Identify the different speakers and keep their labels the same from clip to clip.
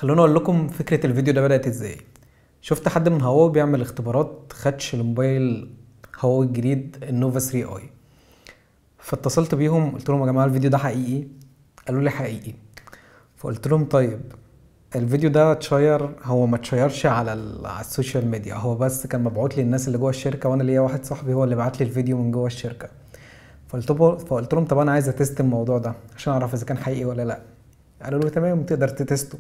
Speaker 1: خلوني اقول لكم فكرة الفيديو ده بدأت ازاي. شفت حد من هواوي بيعمل اختبارات خدش الموبايل هواوي الجديد النوفا 3 اي، فاتصلت بيهم قلت لهم يا جماعة الفيديو ده حقيقي؟ قالوا لي حقيقي. فقلت لهم طيب الفيديو ده اتشير؟ هو ما اتشيرش على السوشيال ميديا، هو بس كان مبعوت للناس اللي جوه الشركة، وانا ليا واحد صاحبي هو اللي بعت لي الفيديو من جوه الشركة. فقلت لهم طب انا عايز اتست الموضوع ده عشان اعرف اذا كان حقيقي ولا لا. قالوا له تمام تقدر تتسته.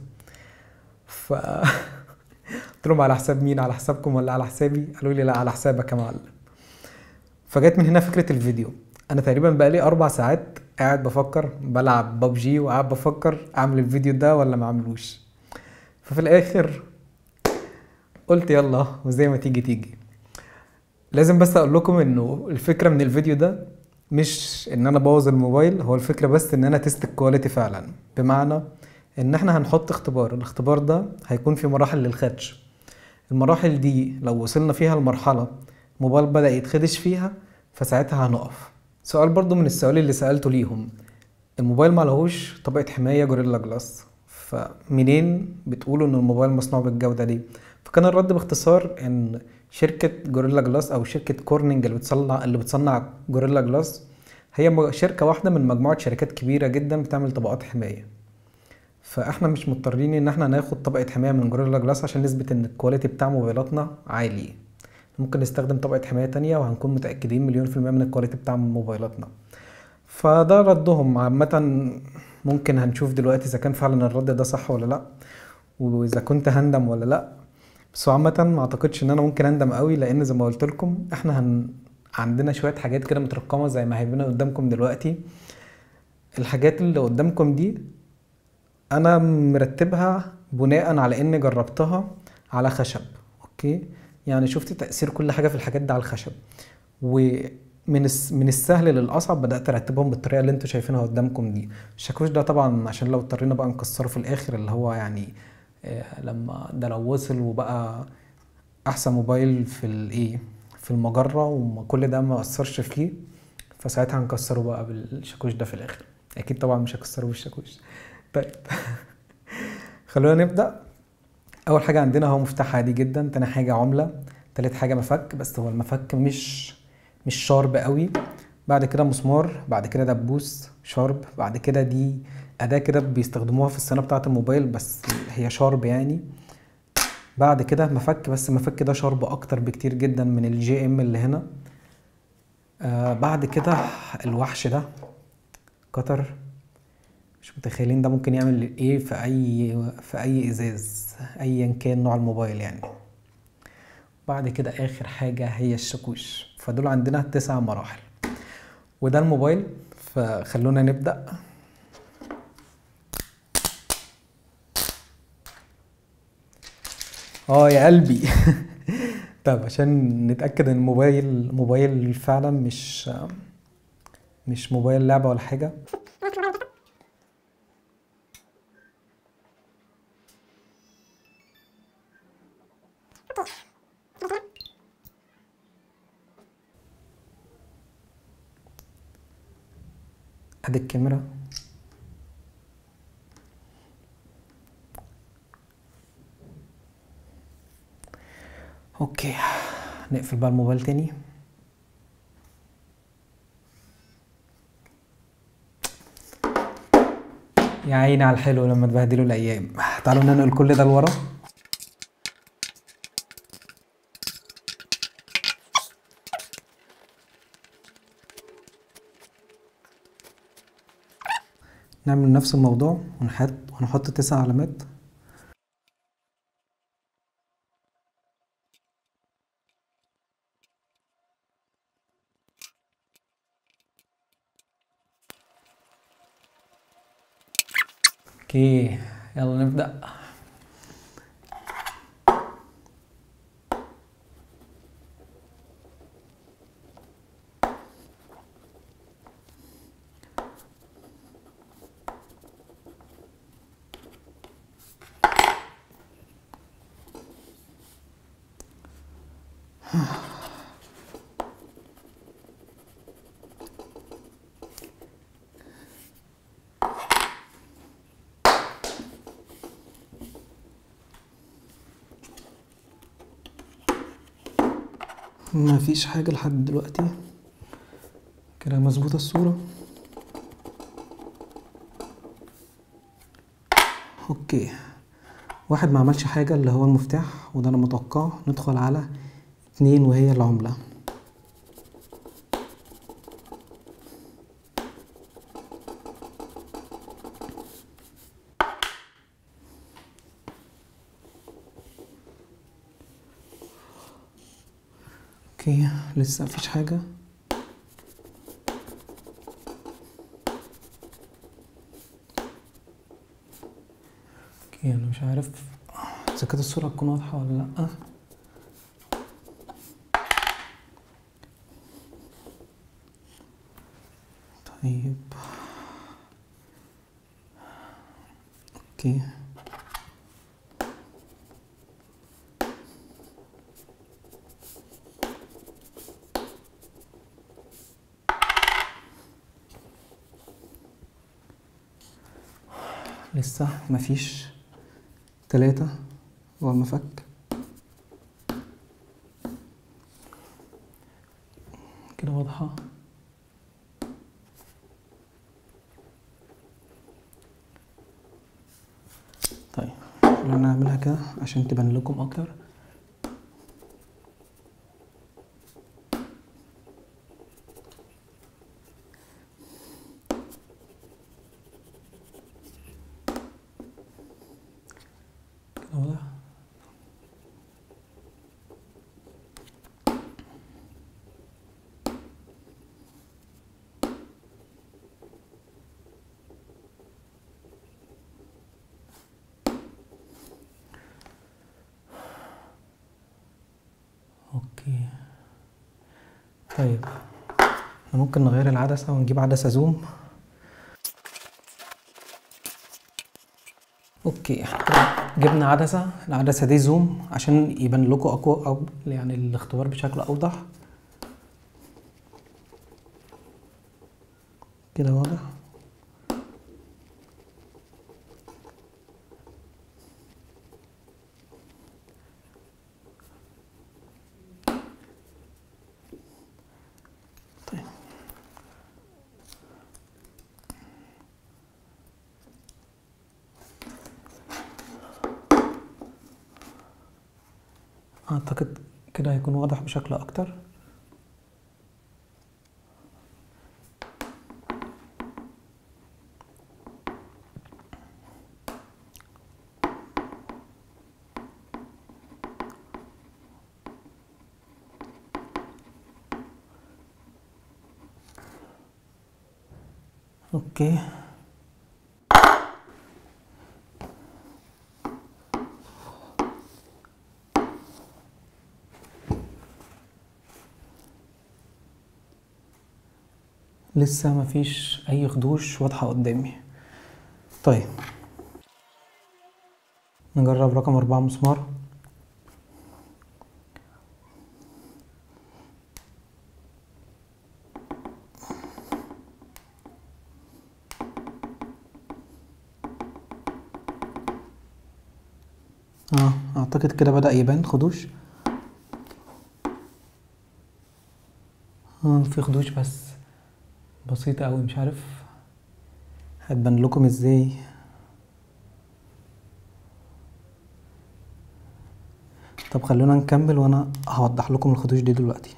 Speaker 1: ف قلت لهم على حساب مين؟ على حسابكم ولا على حسابي؟ قالوا لي لا على حسابك يا معلم. فجت من هنا فكرة الفيديو. انا تقريبا بقالي 4 ساعات قاعد بفكر بلعب ببجي وقاعد بفكر اعمل الفيديو ده ولا ما اعملوش. ففي الاخر قلت يلا وزي ما تيجي تيجي. لازم بس اقول لكم انه الفكرة من الفيديو ده مش ان انا بوظ الموبايل، هو الفكرة بس ان انا تيست الكواليتي فعلا. بمعنى ان احنا هنحط اختبار، الاختبار ده هيكون في مراحل للخدش. المراحل دي لو وصلنا فيها لمرحلة الموبايل بدأ يتخدش فيها فساعتها هنقف. سؤال برضو من السؤال اللي سألته ليهم، الموبايل معلهوش طبقة حماية جوريلا جلاس، فمنين بتقولوا ان الموبايل مصنوع بالجودة دي؟ فكان الرد باختصار ان شركة جوريلا جلاس او شركة كورنينج اللي بتصنع جوريلا جلاس هي شركة واحدة من مجموعة شركات كبيرة جدا بتعمل طبقات حماية. فاحنا مش مضطرين ان احنا ناخد طبقة حماية من جوريلا جلاس عشان نثبت ان الكواليتي بتاع موبايلاتنا عالي. ممكن نستخدم طبقة حماية تانية وهنكون متأكدين مليون في المية من الكواليتي بتاع موبايلاتنا. فده ردهم عامة. ممكن هنشوف دلوقتي اذا كان فعلا الرد ده صح ولا لا، واذا كنت هندم ولا لا. بس هو عامة ما اعتقدش ان انا ممكن اندم قوي، لان زي ما قلت لكم احنا عندنا شوية حاجات كده مترقمة زي ما هيبقى قدامكم دلوقتي. الحاجات اللي قدامكم دي انا مرتبها بناء على اني جربتها على خشب. اوكي، يعني شفت تأثير كل حاجة في الحاجات دي على الخشب، من السهل للأصعب بدأت أرتبهم بالطريقة اللي انتوا شايفينها قدامكم دي. الشاكوش ده طبعا عشان لو اضطرينا بقى نكسره في الآخر، اللي هو يعني لما ده لو وصل وبقى أحسن موبايل في الإيه في المجرة وكل ده ما أثرش فيه، فساعتها هنكسره بقى بالشاكوش ده في الآخر. أكيد طبعا مش هكسره بالشاكوش. طيب خلونا نبدأ. اول حاجه عندنا هو مفتاح عادي جدا، تاني حاجه عمله، تالت حاجه مفك، بس هو المفك مش شارب قوي. بعد كده مسمار، بعد كده دبوس شارب، بعد كده دي اداه كده بيستخدموها في الصيانه بتاعه الموبايل بس هي شارب يعني. بعد كده مفك، بس المفك ده شارب اكتر بكتير جدا من الجي ام اللي هنا. بعد كده الوحش ده قطر، مش متخيلين ده ممكن يعمل ايه في اي ازاز ايا كان نوع الموبايل يعني. بعد كده اخر حاجة هي الشاكوش. فدول عندنا 9 مراحل وده الموبايل. فخلونا نبدأ. يا قلبي طب عشان نتأكد ان الموبايل موبايل فعلا مش موبايل لعبة ولا حاجة. ادي الكاميرا. اوكي، نقفل بقى الموبايل تاني. يا عيني على الحلو لما تبهدلوا الايام. تعالوا ننقل كل ده لورا. نعمل نفس الموضوع ونحط 9 علامات. اوكي يلا نبدأ. ما فيش حاجة لحد دلوقتي كده، مظبوطة الصورة. اوكي، واحد ما عملش حاجة اللي هو المفتاح، وده انا متوقعه. ندخل على 2 وهي العملة. اوكي، لسه مفيش حاجة. اوكي، انا مش عارف اذا كانت الصورة تكون واضحة ولا لأ. طيب اوكي، لسه مفيش 3 والمفك كده واضحة. طيب خلينا نعملها كده عشان تبان لكم اكتر. كده واضح. اوكي طيب، احنا ممكن نغير العدسة ونجيب عدسة زوم. اوكي، احنا كده جبنا عدسة. العدسة دي زوم عشان يبان لكم اقوى، او يعني الاختبار بشكل اوضح. كده واضح. طيب اعتقد كده هيكون واضح بشكل اكتر. اوكي لسه مفيش اي خدوش واضحة قدامي. طيب نجرب رقم 4 مسمار. اعتقد كده بدأ يبان خدوش. في خدوش بس بسيطة اوي، مش عارف هتبان لكم ازاي. طب خلونا نكمل وانا هوضح لكم الخدوش دي دلوقتي.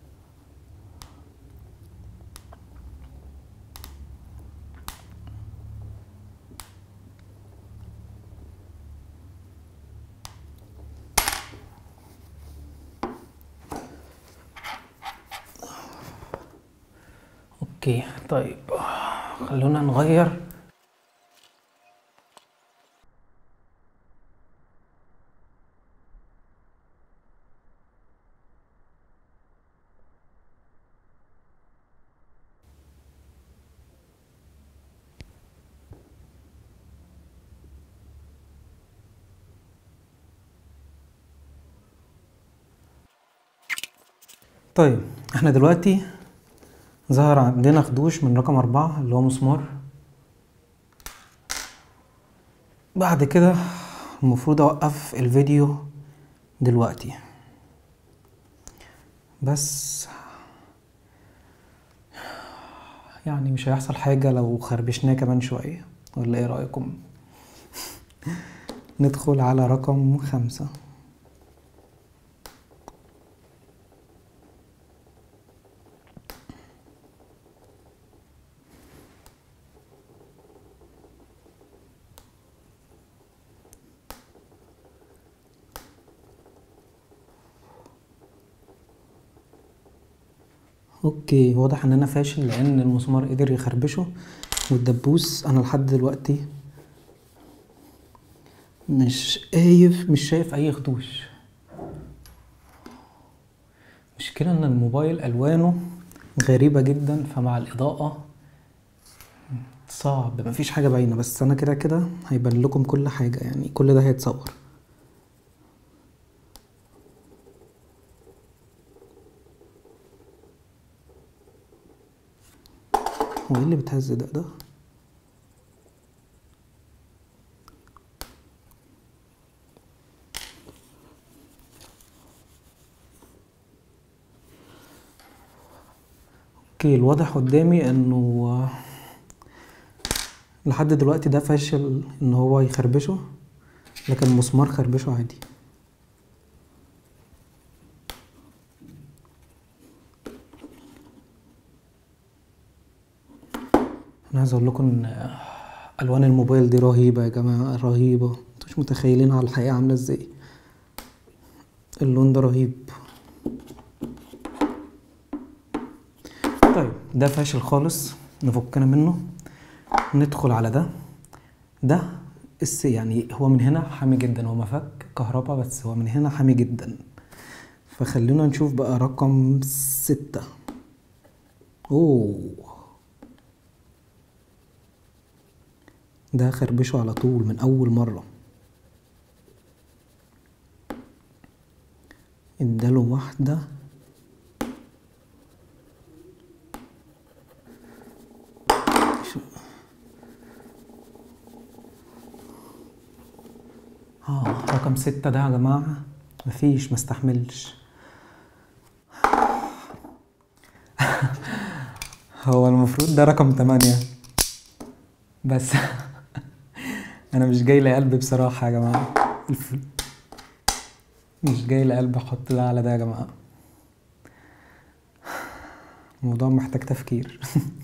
Speaker 1: اوكي طيب، خلونا نغير. طيب احنا دلوقتي ظهر عندنا خدوش من رقم 4 اللي هو مسمار. بعد كده المفروض اوقف الفيديو دلوقتي. بس يعني مش هيحصل حاجة لو خربشناه كمان شوية، ولا ايه رأيكم؟ ندخل على رقم 5. اوكي، واضح ان انا فاشل لان المسمار قدر يخربشه، والدبوس انا لحد دلوقتي مش شايف اي خدوش. مشكلة ان الموبايل الوانه غريبة جدا، فمع الاضاءة صعب، مفيش حاجة باينة. بس انا كده كده هيبان لكم كل حاجة، يعني كل ده هيتصور. هو ايه اللي بتهز ده؟ اوكي، الواضح قدامي انه لحد دلوقتي ده فاشل ان هو يخربشه، لكن المسمار خربشه عادي. انا عايز اقول لكم ان الوان الموبايل دي رهيبة يا جماعة، رهيبة. انتوا مش متخيلين على الحقيقة عاملة ازاي. اللون ده رهيب. طيب ده فاشل خالص، نفكنا منه. ندخل على ده يعني هو من هنا حامي جدا، هو مفك كهربا بس هو من هنا حامي جدا. فخلونا نشوف بقى رقم 6. اوه، ده خربشه على طول من اول مرة. اداله واحدة. رقم 6 ده يا جماعة مفيش، مستحملش. هو المفروض ده رقم 8 بس. انا مش جاي لي قلب بصراحة يا جماعة، مش جاي لي قلب احط ده على ده يا جماعة. الموضوع محتاج تفكير.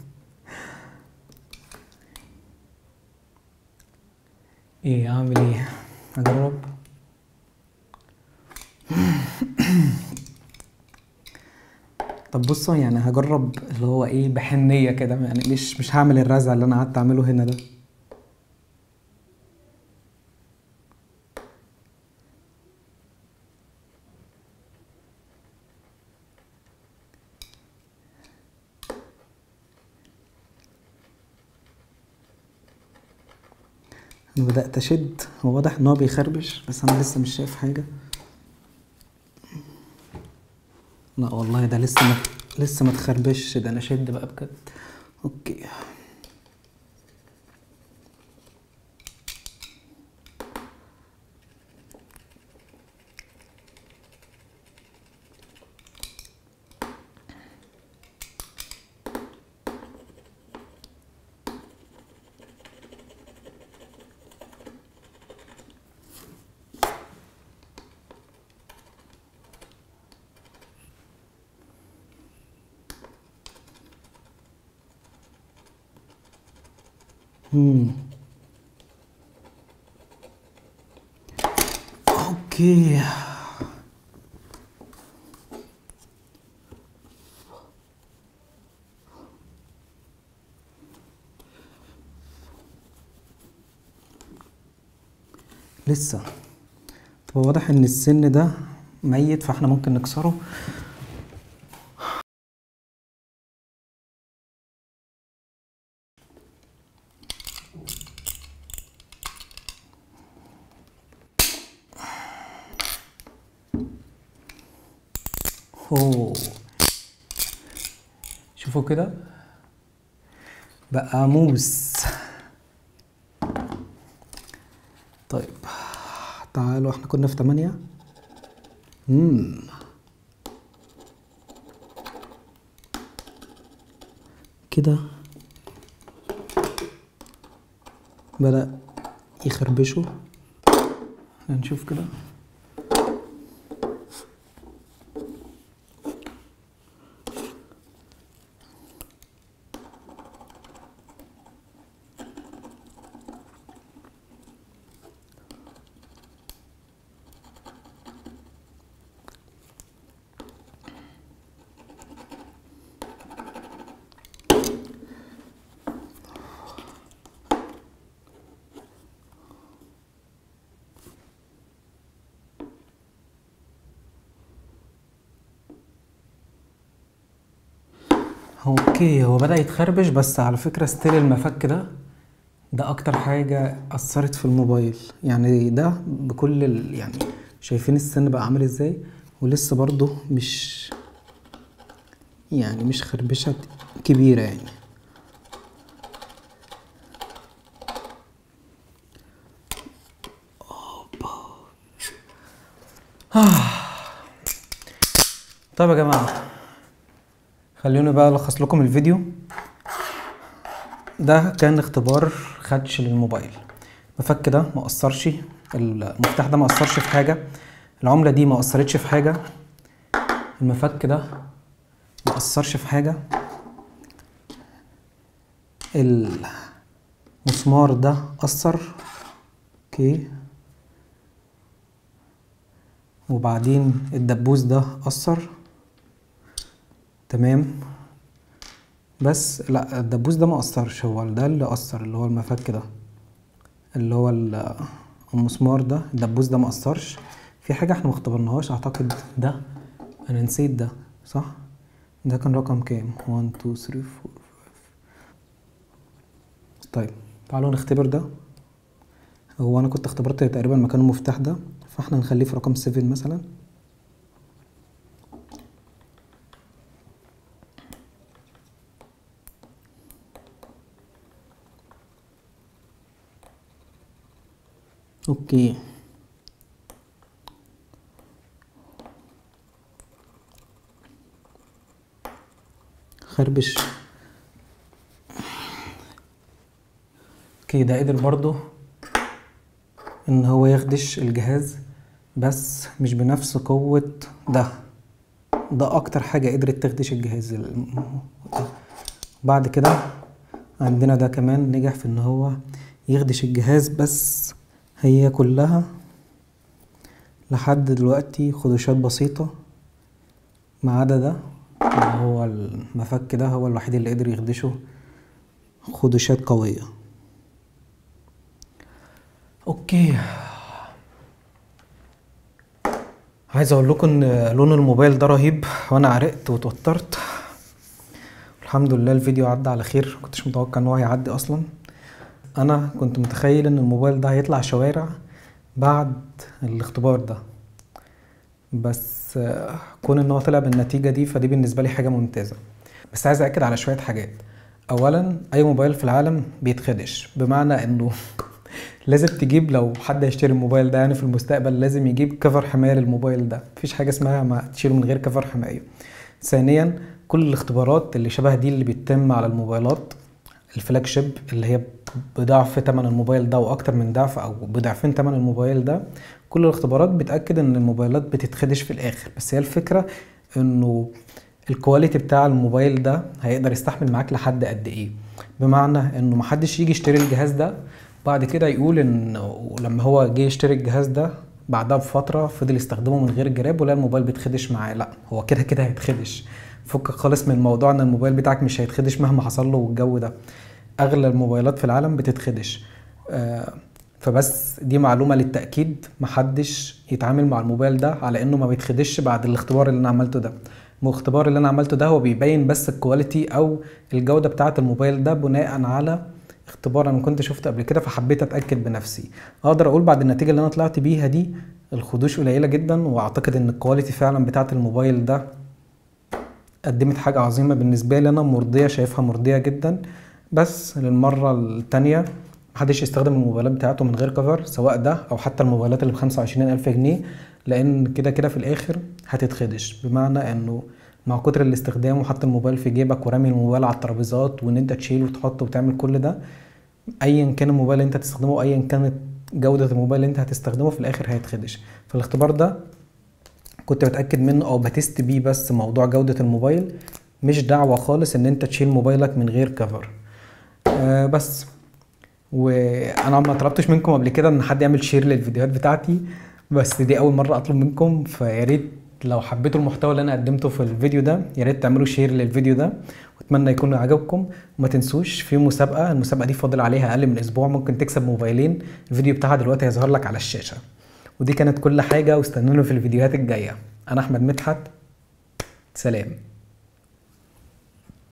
Speaker 1: ايه اعمل ايه؟ اجرب. طب بصوا، يعني هجرب اللي هو ايه بحنية كده، يعني مش هعمل الرزع اللي انا قعدت اعمله هنا ده. انا بدأت اشد، هو واضح ان هو بيخربش بس انا لسه مش شايف حاجة. لا والله ده لسه ما تخربش، ده انا شد بقى بجد. اوكي. اوكي. لسه. طب هو واضح ان السن ده ميت، فاحنا ممكن نكسره. اوه، شوفوا كده بقى موس. طيب تعالوا، احنا كنا في 8. كده بدأ يخربشه. هنشوف كده. اوكي، هو بدأ يتخربش، بس على فكرة ستيل المفك ده اكتر حاجة اثرت في الموبايل. يعني ده بكل يعني شايفين السن بقى عامل ازاي، ولسه برضو مش خربشة كبيرة يعني. طيب يا جماعة، خلوني بقى الخص لكم الفيديو. ده كان اختبار خدش للموبايل. المفك ده ما اثرش، المفتاح ده ما اثرش في حاجه، العمله دي ما اثرتش في حاجه، المفك ده ما اثرش في حاجه، المسمار ده اثر. اوكي، وبعدين الدبوس ده اثر. تمام، بس لا، الدبوس ده ما اثرش، هو ده اللي اثر، اللي هو المفك ده، اللي هو المسمار ده. الدبوس ده ما اثرش. في حاجه احنا ما اختبرناهاش اعتقد، ده انا نسيت ده، صح؟ ده كان رقم كام؟ 1 2 3 4 5. طيب تعالوا نختبر ده. هو انا كنت اختبرت تقريبا مكان المفتاح ده، فاحنا نخليه في رقم 7 مثلا. اوكي، خربش. اوكي، ده قدر برضو ان هو يخدش الجهاز، بس مش بنفس قوة ده اكتر حاجة قدرت تخدش الجهاز. بعد كده عندنا ده كمان نجح في ان هو يخدش الجهاز، بس هي كلها لحد دلوقتي خدوشات بسيطة، ما عدا ده اللي هو المفك ده هو الوحيد اللي قدر يخدشه خدوشات قوية. اوكي، عايز اقول لكم ان لون الموبايل ده رهيب، وانا عرقت وتوترت. الحمد لله الفيديو عدى على خير، مكنتش متوقع ان هو هيعدي اصلا. انا كنت متخيل ان الموبايل ده هيطلع شوارع بعد الاختبار ده، بس كون ان هو طلع بالنتيجة دي فدي بالنسبة لي حاجة ممتازة. بس عايز اكد على شوية حاجات. اولا، اي موبايل في العالم بيتخدش، بمعنى انه لازم تجيب، لو حد هيشتري الموبايل ده يعني في المستقبل لازم يجيب كفر حماية للموبايل ده، مفيش حاجة اسمها ما تشيله من غير كفر حماية. ثانيا، كل الاختبارات اللي شبه دي اللي بتتم على الموبايلات الفلاج شيب اللي هي بضعف تمن الموبايل ده واكتر من ضعف او بضعفين تمن الموبايل ده، كل الاختبارات بتأكد ان الموبايلات بتتخدش في الاخر. بس هي الفكرة انه الكواليتي بتاع الموبايل ده هيقدر يستحمل معاك لحد قد ايه، بمعنى انه محدش يجي يشتري الجهاز ده بعد كده يقول ان لما هو جه يشتري الجهاز ده بعدها بفترة فضل يستخدمه من غير جراب ولا الموبايل بيتخدش معاه. لا، هو كده كده هيتخدش. فكك خالص من موضوع ان الموبايل بتاعك مش هيتخدش مهما حصل له والجو ده. اغلى الموبايلات في العالم بتتخدش. فبس دي معلومة للتأكيد، محدش يتعامل مع الموبايل ده على انه ما بيتخدش بعد الاختبار اللي انا عملته ده. الاختبار اللي انا عملته ده هو بيبين بس الكواليتي او الجودة بتاعة الموبايل ده بناء على اختبار انا كنت شفته قبل كده، فحبيت اتاكد بنفسي. اقدر اقول بعد النتيجه اللي انا طلعت بيها دي الخدوش قليله جدا، واعتقد ان الكواليتي فعلا بتاعه الموبايل ده قدمت حاجه عظيمه بالنسبه لي، انا مرضيه، شايفها مرضيه جدا. بس للمره التانية محدش يستخدم الموبايلات بتاعته من غير كفر، سواء ده او حتى الموبايلات اللي ب25,000 جنيه، لان كده كده في الاخر هتتخدش. بمعنى انه مع كتر الاستخدام وحط الموبايل في جيبك ورمي الموبايل على الترابيزات وان انت تشيل وتحط وتعمل كل ده، ايا كان الموبايل اللي انت هتستخدمه، ايا كانت جودة الموبايل اللي انت هتستخدمه، في الاخر هيتخدش. فالاختبار ده كنت بتأكد منه او بتست بيه بس موضوع جودة الموبايل، مش دعوة خالص ان انت تشيل موبايلك من غير كفر. بس. وانا ما طلبتش منكم قبل كده ان حد يعمل شير للفيديوهات بتاعتي، بس دي اول مرة اطلب منكم، فيا ريت لو حبيتوا المحتوى اللي انا قدمته في الفيديو ده يا ريت تعملوا شير للفيديو ده، واتمنى يكون عجبكم. وما تنسوش في مسابقة، المسابقة دي فاضل عليها اقل من اسبوع، ممكن تكسب موبايلين، الفيديو بتاعها دلوقتي هيظهر لك على الشاشة. ودي كانت كل حاجة، واستنوني في الفيديوهات الجاية. انا احمد مدحت، سلام.